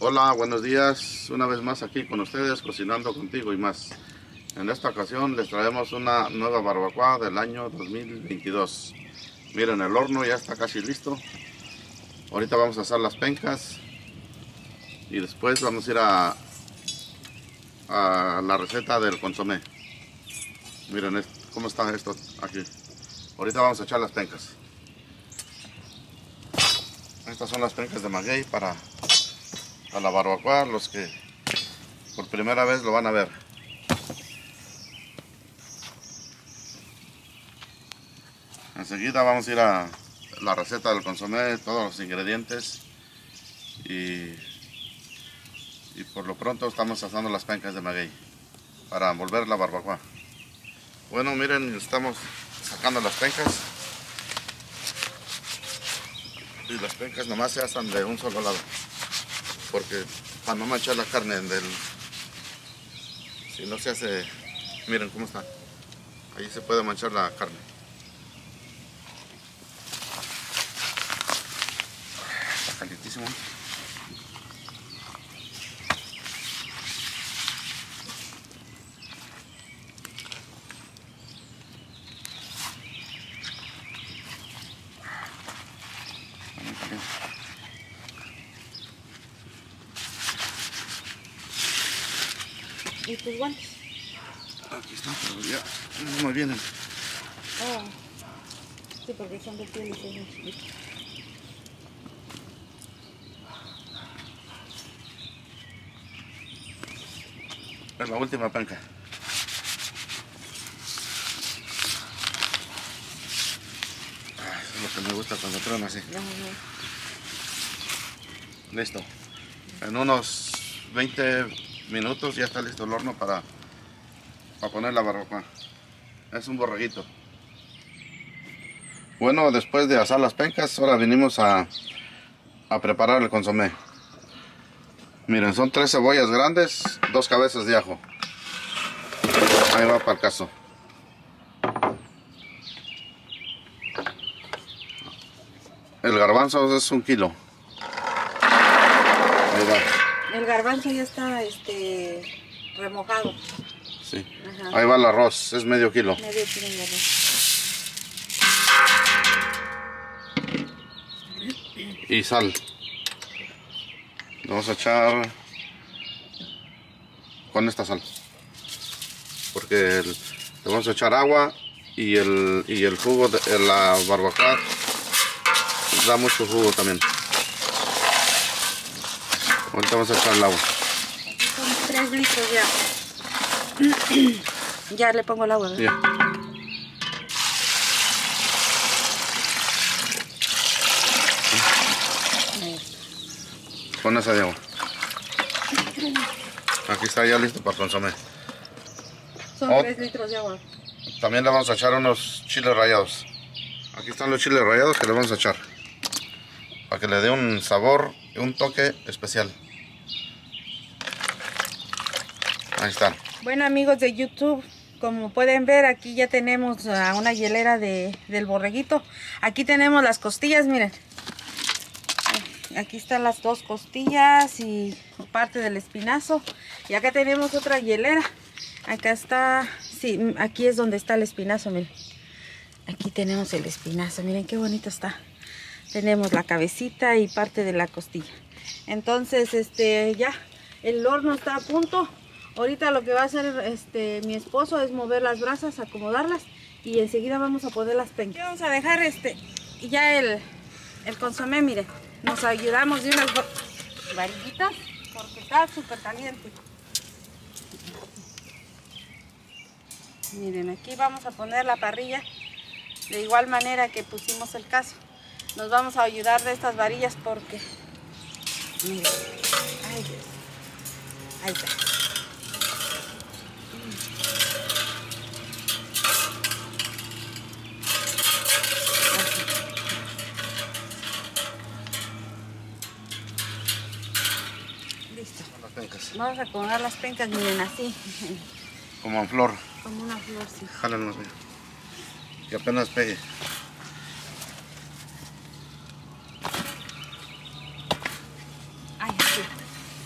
Hola, buenos días. Una vez más aquí con ustedes, cocinando contigo y más. En esta ocasión les traemos una nueva barbacoa del año 2022. Miren, el horno ya está casi listo. Ahorita vamos a hacer las pencas y después vamos a ir a la receta del consomé. Miren cómo está esto aquí. Ahorita vamos a echar las pencas. Estas son las pencas de maguey para la barbacoa, los que por primera vez lo van a ver. Enseguida vamos a ir a la receta del consomé, todos los ingredientes y por lo pronto estamos asando las pencas de maguey para envolver la barbacoa. Bueno, miren, estamos sacando las pencas y las pencas nomás se asan de un solo lado porque para no manchar la carne si no se hace, miren cómo está, ahí se puede manchar la carne. Está calientísimo. ¿Y tus guantes? Aquí están, pero ya no me vienen. Oh, sí, porque son de piel y son muy chiquitos. Es la última penca. Eso es lo que me gusta cuando truena así. Listo. En unos 20 minutos ya está listo el horno para poner la barbacoa. Es un borreguito. Bueno, después de asar las pencas, ahora venimos a preparar el consomé. Miren, son 3 cebollas grandes, 2 cabezas de ajo. Ahí va para el caso. El garbanzo es 1 kilo. Ahí va. El garbanzo ya está remojado. Sí. Ajá. Ahí va el arroz, es medio kilo. Medio kilo de arroz. Y sal. Le vamos a echar con esta sal. Porque le vamos a echar agua y el jugo de la barbacoa da mucho jugo también. Ahorita vamos a echar el agua. Son 3 litros ya. Ya le pongo el agua, ¿verdad? Ya. Con esa de agua. Aquí está ya listo para el consomé. Son 3 litros de agua. También le vamos a echar unos chiles rallados. Aquí están los chiles rallados que le vamos a echar para que le dé un sabor y un toque especial. Ahí están. Bueno, amigos de YouTube, como pueden ver, aquí ya tenemos una hielera del borreguito. Aquí tenemos las costillas, miren. Aquí están las 2 costillas y parte del espinazo. Y acá tenemos otra hielera. Acá está, sí, aquí es donde está el espinazo, miren. Aquí tenemos el espinazo, miren qué bonito está. Tenemos la cabecita y parte de la costilla. Entonces, ya el horno está a punto. Ahorita lo que va a hacer mi esposo es mover las brasas, acomodarlas y enseguida vamos a poner las pencas. Vamos a dejar ya el consomé, miren. Nos ayudamos de unas varillitas porque está súper caliente. Miren, aquí vamos a poner la parrilla de igual manera que pusimos el cazo. Nos vamos a ayudar de estas varillas porque, miren, ay Dios, ahí está. Listo. Vamos a acomodar las pencas, miren, así. Como en flor. Como una flor, sí. Jálenlos bien. Que apenas pegue. Ay, sí.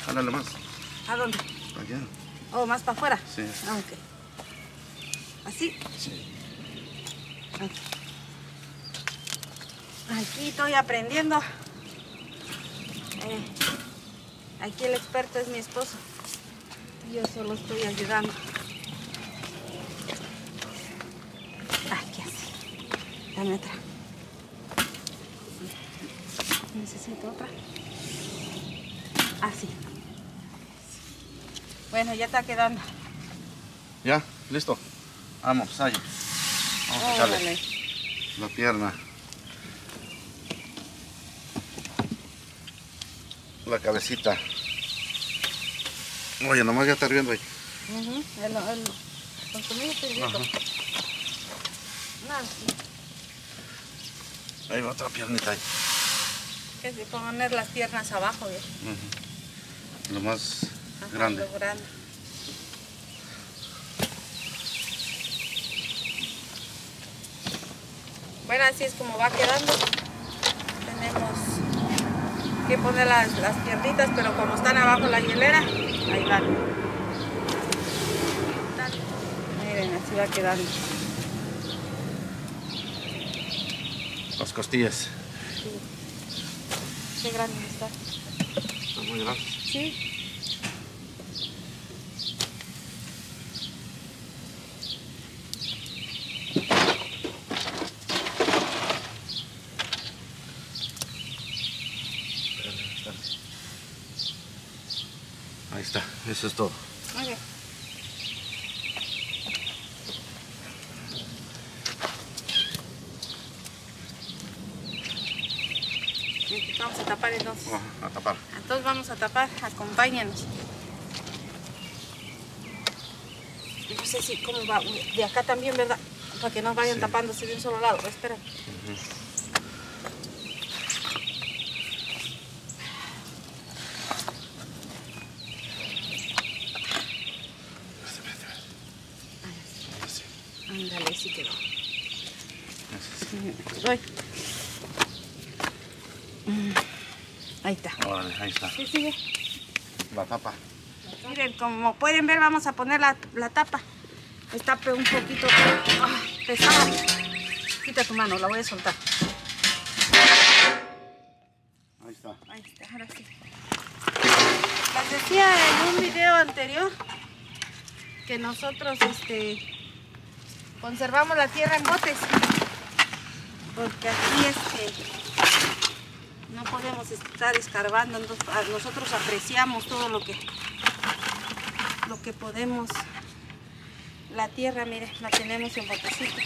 Jálale más. ¿A dónde? Allá. Oh, más para afuera. Sí. Ah, ok. ¿Así? Sí. Okay. Aquí estoy aprendiendo. Aquí el experto es mi esposo. Yo solo estoy ayudando. Aquí así. Dame otra. Necesito otra. Así. Bueno, ya está quedando. Ya, listo. Vamos, ahí. Vamos a echarle Órale. la pierna. La cabecita. Oye, nomás ya está hirviendo ahí. El consumido está hirviendo. Ajá. No, Ahí va otra piernita ahí. que es de poner las piernas abajo. ¿Ya? Lo más Ajá, grande. lo grande. Bueno, así es como va quedando. Tenemos que poner las piernitas, pero como están abajo la hielera, ahí van. Miren, así va quedando. Las costillas. Sí. Qué grande está. Están muy grandes. Sí. Ahí está, eso es todo. Okay. Vamos a tapar entonces. A tapar. Entonces vamos a tapar, acompáñanos. No sé si cómo va, de acá también, ¿verdad? Para que no vayan tapándose de un solo lado. Espera. Ándale, sí quedó. Voy. Ahí está. Órale, ahí está. Sí, sigue. La tapa. Miren, como pueden ver, vamos a poner la tapa. Está un poquito pesada. Quita tu mano, la voy a soltar. Ahí está. Ahí está, ahora sí. Les decía en un video anterior que nosotros conservamos la tierra en botes. Porque aquí no podemos estar escarbando, entonces nosotros apreciamos todo lo que podemos. La tierra, mire, la tenemos en botecito.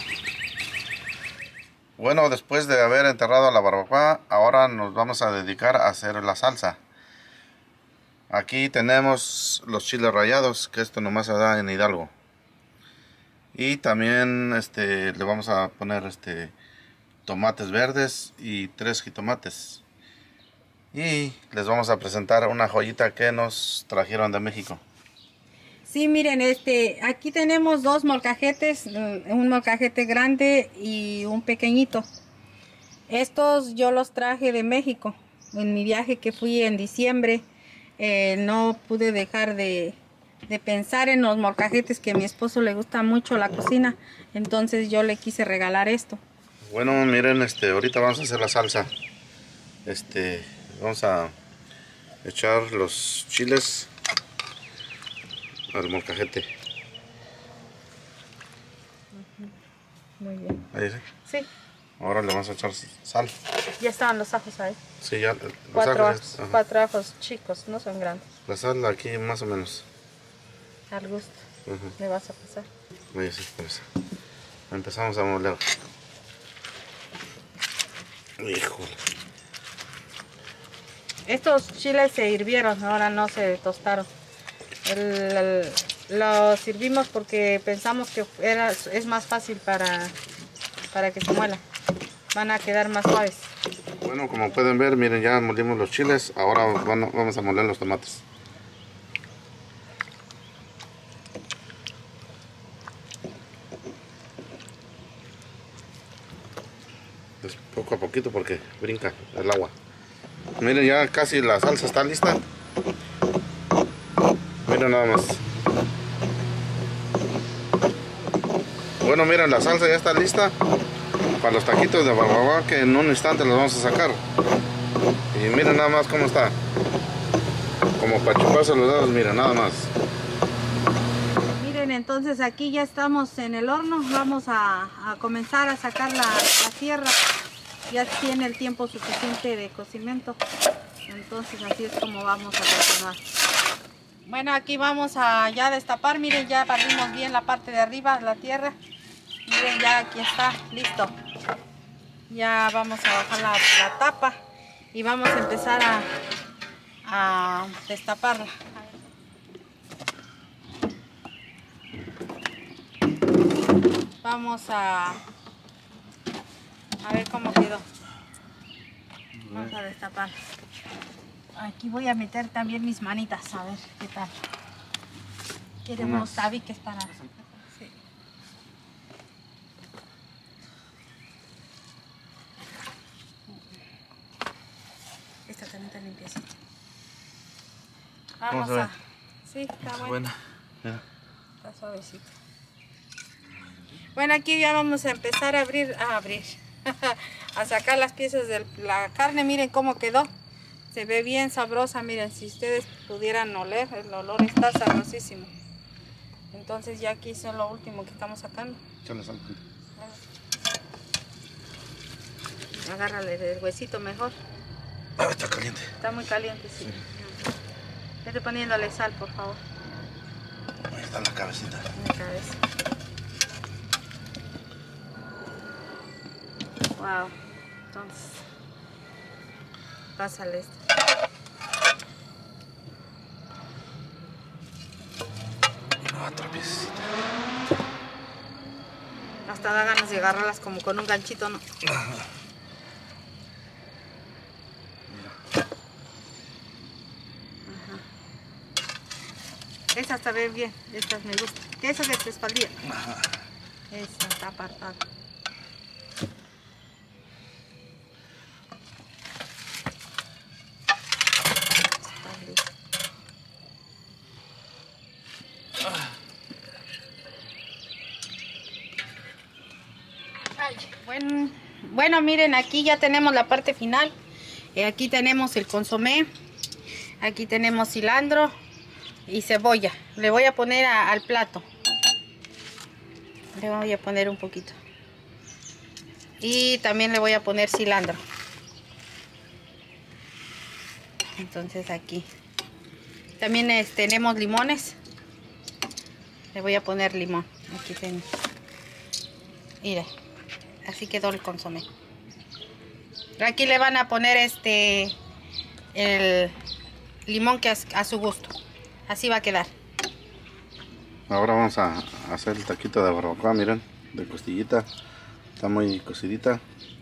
Bueno, después de haber enterrado la barbacoa, ahora nos vamos a dedicar a hacer la salsa. Aquí tenemos los chiles rallados, que esto nomás se da en Hidalgo. Y también le vamos a poner tomates verdes y 3 jitomates. Y les vamos a presentar una joyita que nos trajeron de México. Sí, miren, aquí tenemos 2 molcajetes, un molcajete grande y un pequeñito. Estos yo los traje de México. En mi viaje que fui en diciembre, no pude dejar de pensar en los molcajetes, que a mi esposo le gusta mucho la cocina. Entonces yo le quise regalar esto. Bueno, miren, ahorita vamos a hacer la salsa. Vamos a echar los chiles al molcajete. Muy bien. Ahí sí. Sí, Ahora le vamos a echar sal. ya estaban los ajos ahí. Sí, ya. 4 ajos, ajos, ajá. 4 ajos chicos, no son grandes. La sal aquí más o menos. Al gusto. Ajá. Me vas a pasar. Ahí sí, pues. Empezamos a moler. Híjole. Estos chiles se hirvieron, ahora no se tostaron. Los servimos porque pensamos que es más fácil para que se muelan. Van a quedar más suaves. Bueno, como pueden ver, miren, ya molimos los chiles. Ahora vamos a moler los tomates. Es poco a poquito porque brinca el agua. Miren, ya casi la salsa está lista. Miren nada más. Bueno, miren, la salsa ya está lista para los taquitos de barbacoa, que en un instante los vamos a sacar. Y miren nada más cómo está. Como para chuparse los dedos, miren nada más. Miren, entonces aquí ya estamos en el horno. Vamos a comenzar a sacar la tierra. Ya tiene el tiempo suficiente de cocimiento. Entonces así es como vamos a continuar. Bueno, aquí vamos a ya destapar. Miren, ya barrimos bien la parte de arriba, la tierra. Miren, ya aquí está, listo. Ya vamos a bajar la tapa y vamos a empezar a destaparla. Vamos a ver cómo quedó. Vamos a destapar. Aquí voy a meter también mis manitas, a ver qué tal. Queremos unos tabiques para... Sí. Esta también está limpiecita. Vamos a... Sí, está buena. Está suavecita. Bueno, aquí ya vamos a empezar a abrir. A sacar las piezas de la carne. Miren cómo quedó. Se ve bien sabrosa, miren, si ustedes pudieran oler, el olor está sabrosísimo. Entonces ya aquí es lo último que estamos sacando. Agárrale el huesito mejor. Ah, está caliente. Está muy caliente, sí. Vete poniéndole sal, por favor. Ahí está la cabecita. La cabeza. Wow. Entonces, pásale esto. Otra piecita. Hasta da ganas de agarrarlas como con un ganchito, ¿no? Ajá. Mira. Ajá. Estas se ven bien, estas me gustan. ¿Qué es eso de tu espaldilla? Ajá. Esta está apartada. Bueno, miren, aquí ya tenemos la parte final. Aquí tenemos el consomé. Aquí tenemos cilantro y cebolla. Le voy a poner al plato. Le voy a poner un poquito. Y también le voy a poner cilantro. Entonces aquí. También tenemos limones. Le voy a poner limón. Aquí tenemos. Mira. Así quedó el consomé. Aquí le van a poner el limón que a su gusto. Así va a quedar. Ahora vamos a hacer el taquito de barbacoa, miren, de costillita. Está muy cocidita.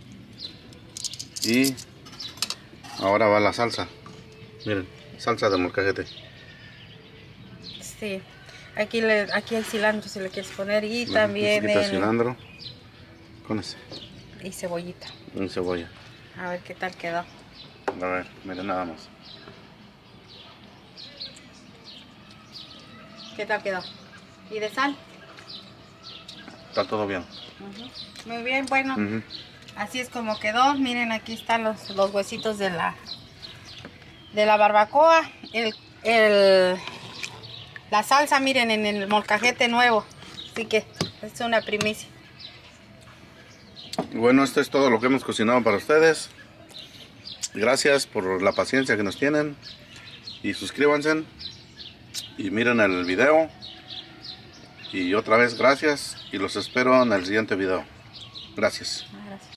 Y ahora va la salsa. Miren, salsa de molcajete. Sí. Aquí hay cilantro si le quieres poner. Y también cilantro. Con ese. Y cebollita. Y cebolla. A ver qué tal quedó. A ver, miren nada más. ¿Qué tal quedó? ¿Y de sal? Está todo bien. Muy bien, bueno. Así es como quedó. Miren, aquí están los huesitos de la barbacoa. La salsa, miren, en el molcajete nuevo. Así que es una primicia. Bueno, esto es todo lo que hemos cocinado para ustedes. Gracias por la paciencia que nos tienen. Y suscríbanse. Y miren el video. Y otra vez gracias. Y los espero en el siguiente video. Gracias.